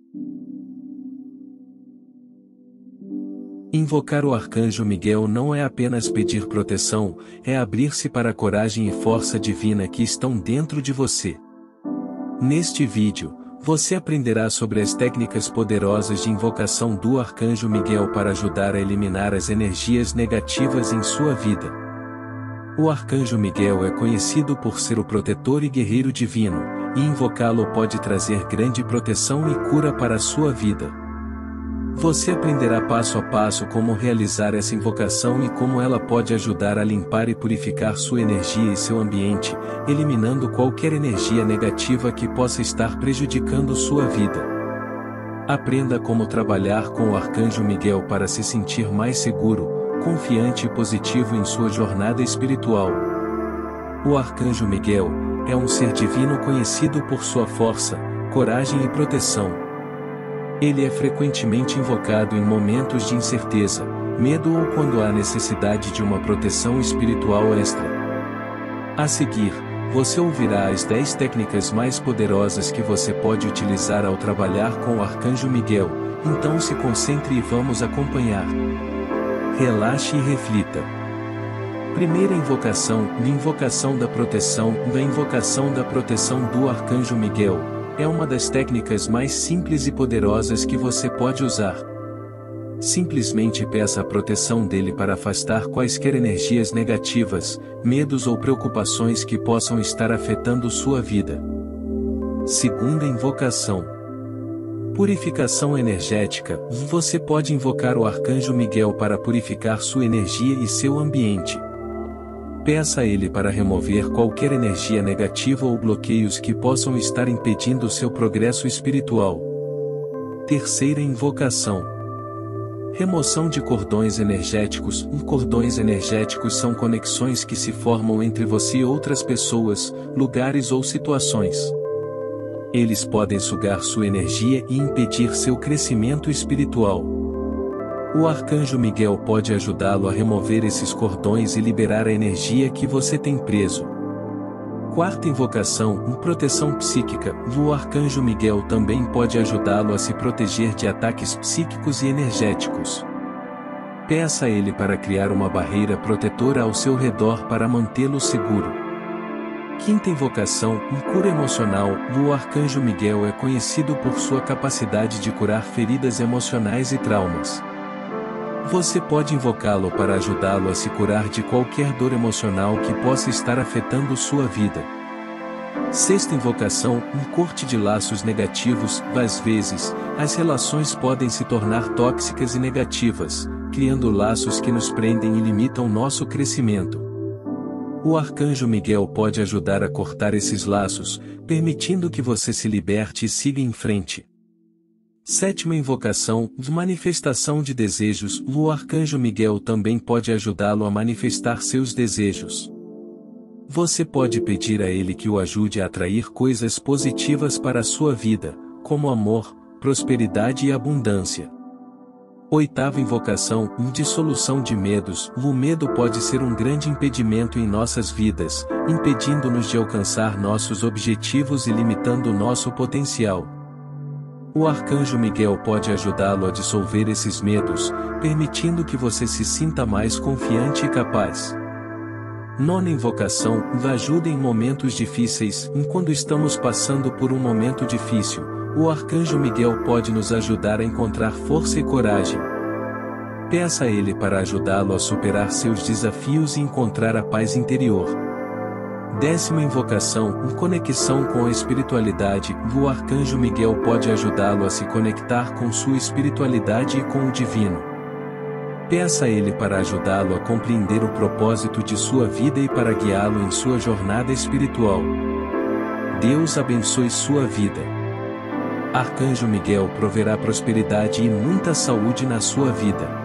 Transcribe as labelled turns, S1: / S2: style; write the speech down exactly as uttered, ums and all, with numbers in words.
S1: Invocar o Arcanjo Miguel não é apenas pedir proteção, é abrir-se para a coragem e força divina que estão dentro de você. Neste vídeo, você aprenderá sobre as técnicas poderosas de invocação do Arcanjo Miguel para ajudar a eliminar as energias negativas em sua vida. O Arcanjo Miguel é conhecido por ser o protetor e guerreiro divino, e invocá-lo pode trazer grande proteção e cura para a sua vida. Você aprenderá passo a passo como realizar essa invocação e como ela pode ajudar a limpar e purificar sua energia e seu ambiente, eliminando qualquer energia negativa que possa estar prejudicando sua vida. Aprenda como trabalhar com o Arcanjo Miguel para se sentir mais seguro, confiante e positivo em sua jornada espiritual. O Arcanjo Miguel é um ser divino conhecido por sua força, coragem e proteção. Ele é frequentemente invocado em momentos de incerteza, medo ou quando há necessidade de uma proteção espiritual extra. A seguir, você ouvirá as dez técnicas mais poderosas que você pode utilizar ao trabalhar com o Arcanjo Miguel, então se concentre e vamos acompanhar. Relaxe e reflita. Primeira invocação, invocação da proteção, da invocação da proteção do Arcanjo Miguel. É uma das técnicas mais simples e poderosas que você pode usar. Simplesmente peça a proteção dele para afastar quaisquer energias negativas, medos ou preocupações que possam estar afetando sua vida. Segunda invocação. Purificação energética. Você pode invocar o Arcanjo Miguel para purificar sua energia e seu ambiente. Peça a ele para remover qualquer energia negativa ou bloqueios que possam estar impedindo seu progresso espiritual. Terceira invocação. Remoção de cordões energéticos. Cordões energéticos são conexões que se formam entre você e outras pessoas, lugares ou situações. Eles podem sugar sua energia e impedir seu crescimento espiritual. O Arcanjo Miguel pode ajudá-lo a remover esses cordões e liberar a energia que você tem preso. Quarta invocação, proteção psíquica. O Arcanjo Miguel também pode ajudá-lo a se proteger de ataques psíquicos e energéticos. Peça a ele para criar uma barreira protetora ao seu redor para mantê-lo seguro. Quinta invocação, cura emocional. O Arcanjo Miguel é conhecido por sua capacidade de curar feridas emocionais e traumas. Você pode invocá-lo para ajudá-lo a se curar de qualquer dor emocional que possa estar afetando sua vida. Sexta invocação, corte de laços negativos. Às vezes, as relações podem se tornar tóxicas e negativas, criando laços que nos prendem e limitam nosso crescimento. O Arcanjo Miguel pode ajudar a cortar esses laços, permitindo que você se liberte e siga em frente. Sétima invocação, manifestação de desejos. O Arcanjo Miguel também pode ajudá-lo a manifestar seus desejos. Você pode pedir a ele que o ajude a atrair coisas positivas para a sua vida, como amor, prosperidade e abundância. Oitava invocação, dissolução de medos. O medo pode ser um grande impedimento em nossas vidas, impedindo-nos de alcançar nossos objetivos e limitando nosso potencial. O Arcanjo Miguel pode ajudá-lo a dissolver esses medos, permitindo que você se sinta mais confiante e capaz. Nona invocação, ajuda em momentos difíceis. Quando estamos passando por um momento difícil, o Arcanjo Miguel pode nos ajudar a encontrar força e coragem. Peça a ele para ajudá-lo a superar seus desafios e encontrar a paz interior. Décima invocação, conexão com a espiritualidade. O Arcanjo Miguel pode ajudá-lo a se conectar com sua espiritualidade e com o divino. Peça a ele para ajudá-lo a compreender o propósito de sua vida e para guiá-lo em sua jornada espiritual. Deus abençoe sua vida. Arcanjo Miguel proverá prosperidade e muita saúde na sua vida.